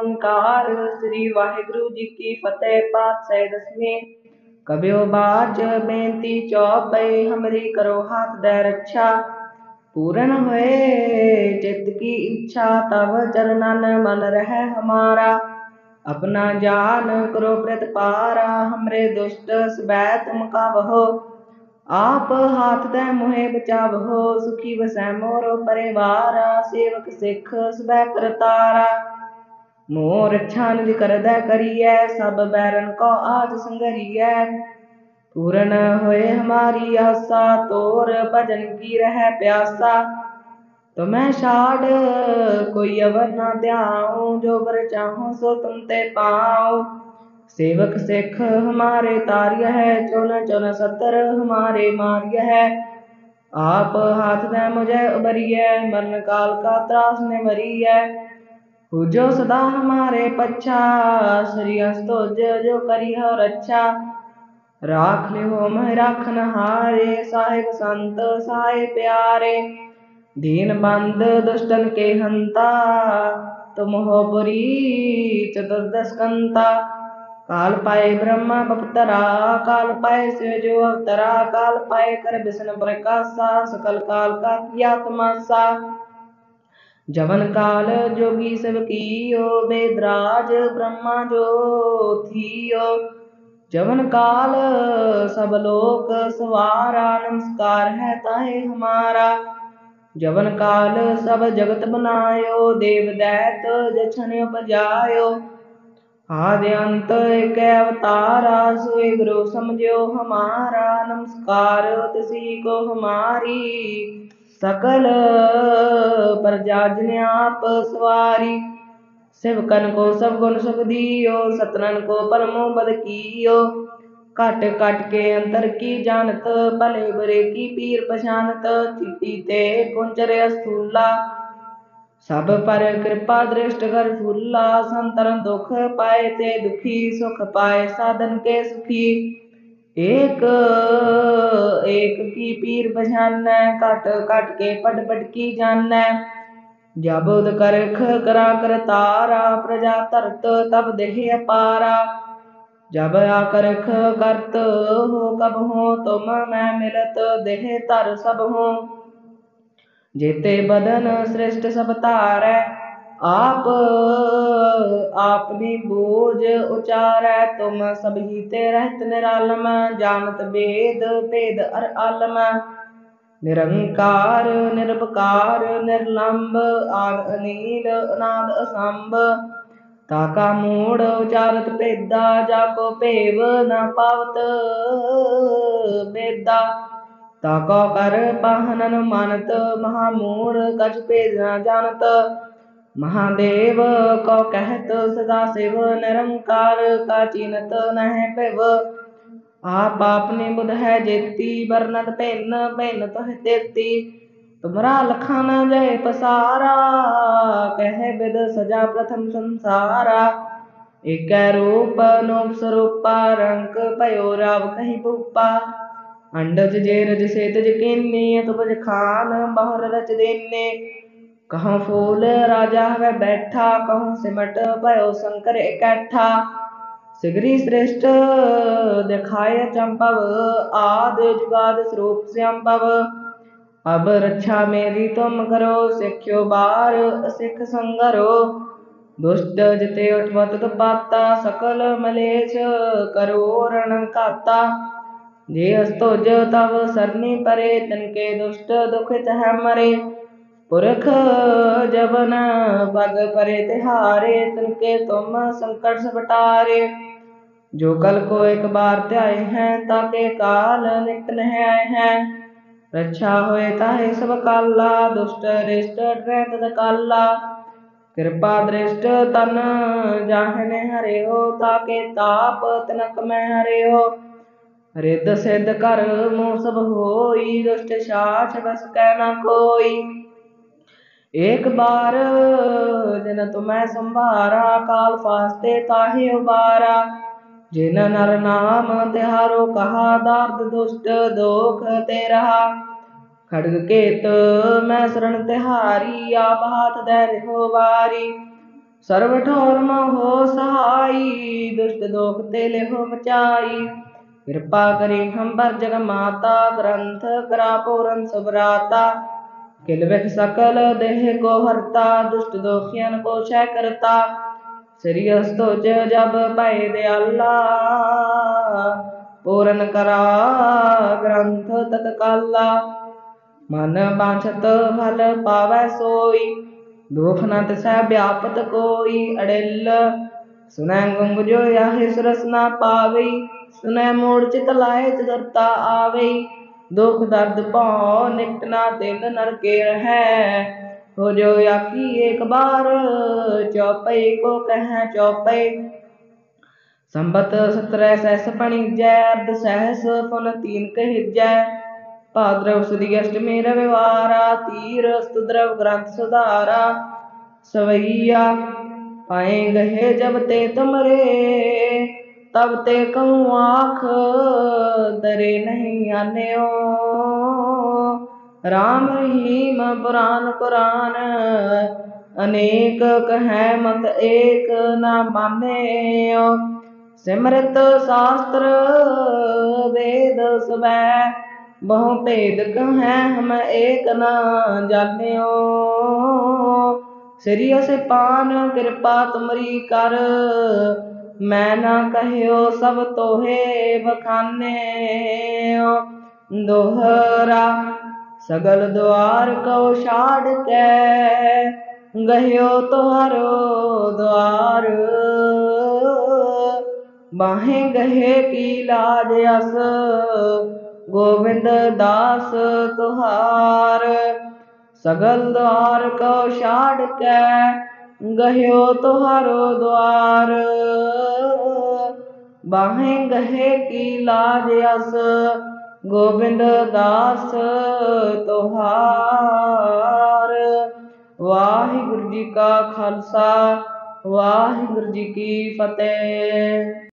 ओंकार। श्री वाहिगुरु जी की फतेह। पातशाही दसवीं। कबियो बाच बेनती चौपई, हमरी करो हाथ दे रक्षा। पूर्ण होए चित्त की इच्छा, तब चरणन मन रह हमारा। अपना जान करो प्रतिपारा, हमरे दुष्ट सबै तुम कावहो। आप हाथ दे मोहे बचावहो, सुखी वसै मोरो परिवारा। सेवक सिख सबै करतारा, मोह रक्षा निज करदै करियै। सब बैरन को आज संगरियै, पूर्ण होए हमारी आसा। तोर भजन की रह प्यासा, तुम्हें छाड़ कोई अवर ना ध्याऊं। जो बर चाहूं सो तुम ते पाऊं। सेवक सिख हमारे तार्य है, चौन चौन सत्तर हमारे मार्य है। आप हाथ दे मुझे उबरियै, मरण काल का त्रास ने मरियै। पूजो सदा हमारे पच्छा, श्री अस्तुज जो करी हो रक्षा। राख लिहो मह राखन हारे, साहिब संत सहाय प्यारे। दीन बंद दुष्टन के हंता, तुम हो पुरी चतुर्दश कंता। काल पाए ब्रह्मा बपतरा, काल पाए शिव जो अवतरा। काल पाए कर विष्णु प्रकाशा, सकल काल का किया तमाशा। जवन काल जोगी सब कियो, वेदराज ब्रह्मा जो थियो। जवन काल सब लोक सवारा, नमस्कार है ताहे हमारा। जवन काल सब जगत बनायो, देव दैत जछन उपजायो। आदि अंत एक अवतारा, सोई गुरु समझो हमारा। नमस्कार तिसी को हमारी, सकल प्रजा जिन आप सवारी। सेवकन को सब गुण सुख दियो, सतनन को परमो बद कियो। कट कट के अंतर की जानत, भले बुरे की पीर पछानत। चिट्ठी ते कुंचर स्थूला, सब पर कृपा दृष्ट कर फूला। संतरन दुख पाए ते दुखी, सुख पाए साधन के सुखी। एक एक की पीर पछानै, कट कट के पट पट की जानै। जब उद करख करा कर तारा, प्रजा तरत तब देह अपारा। जब आकरख करत हो कब हो, तुम मैं मिलत देह तर सब हो। जेते बदन श्रेष्ठ सब तारै, आप आपनी बोझ उचारै। तुम सब ही ते रहत निरालम, जानत वेद भेद अर आलम। निरंकार निरपकार निर्लंब, आद अनील अनाद असंभ। ताका मूढ़ उचारत भेदा, जाको भेव न पावत बेदा। ताको कर पाहनन मानत, महामूढ़ कछ भेद न जानत। महादेव को कहत सदा शिव, निरंकार का चीनत नह पिव। आप आपने बुध है जेती, बरनत भिन्न भिन्न तोह तेती। तुमरा लखन जय पसारा, कह विद सजा प्रथम संसारा। एक रूप नोप स्वरूपा, रंक भयो राव कहीं भूपा। अंडज जेरज सेतज कीन्ने, तुपज खान बहुर रच देने। कहूँ फूल राजा वह बैठा, कहूँ सिमट भयो शंकर इकट्ठा। सिगरी श्रेष्ठ दिखाय चंपव, आद जुगाद स्वरूप श्यामभव। अब रक्षा मेरी तुम करो, सिख्यो बार सिख संगरो। दुष्ट जिते उठवत पाता, सकल मलेच्छ करो रण काता। जे अस्तुज तव सरनी परे, तिनके दुष्ट दुखित है मरे। पुरख जबन पग परे तिहारे, तिनके तुम संकट सब टारे। जो कल को एक बार त्याए हैं, ताके काल नित नह आए हैं। रक्षा होए ताहे सब काला, दुष्ट रिष्ट डरै तद काला। कृपा दृष्ट तन जाहने हरे हो, ताके ताप तिनक में हरे हो। रिद्ध सिद्ध कर मोह सब होई, दुष्ट साछ बस कै न कोई। एक बार जिन तुम्हें संभारा, काल फास्ते ताहे उबारा। जिन नर नाम तिहारो कहा, दार्द दुष्ट दोख ते रहा। खड्ग केत मैं शरण तिहारी, आप हाथ धैर्य हो बारी। ਸਰਬ ਠੌਰ ਮੋਹ ਸਹਾਈ, ਦੁਸ਼ਟ ਦੋਖ ਤੇ ਲਿਹੁ ਬਚਾਈ। ਕਿਰਪਾ ਕਰੀ ਹੰਬਰ ਜਗ ਮਾਤਾ, ਗ੍ਰੰਥ ਕਰਾ ਪੂਰਨ ਸੁਭਰਾਤਾ। किल बिख सकल देह को हरता, दुष्ट दोखियन को क्षय करता। श्री अस्तुज जब भय दयाला, पूरन करा ग्रंथ तत्काला। मन बांछत फल पावै सोई, दुख न तिसै व्यापत कोई। अड़िल सुनै गुंग जो याहि सुरस न पावई, सुनै मूढ़ चित लाए चतुरता आवई। दुख दर्द भौ निकट ना तिल नरके रहै, हो जो आखी एक बार, चौपई को कहै चौपई। संबत 17 सहस पणिजै, अर्ध सहस पुन 3 कहिजै। भाद्रव सुदी अष्टमी रविवारा, तीर स्तुद्रव ग्रंथ सुधारा। सवैया पाए गहे जब ते तुमरे, तब ते कहूँ आँख दरे नहीं आन्यो। राम रहीम पुराण कुरान, अनेक कहै मत एक न मान्यो। सिमरत शास्त्र वेद सबै, बहु भेद कहै हम एक न जान्यो। श्री असिपान कृपा तुमरी कर, मैं न कह्यो सब तोहे बखान्यो। दोहरा सगल द्वार को छाड़ के, गह्यो तुहारो द्वार। बाहें गहे की लाज अस, गोविंद दास तुहार। सगल द्वार को छाड़ के, गह्यो तुहारो द्वार। बाहें गहे की लाज अस, गोविंद दास तुहार। वाहिगुरु जी का खालसा, वाहिगुरु जी की फतेह।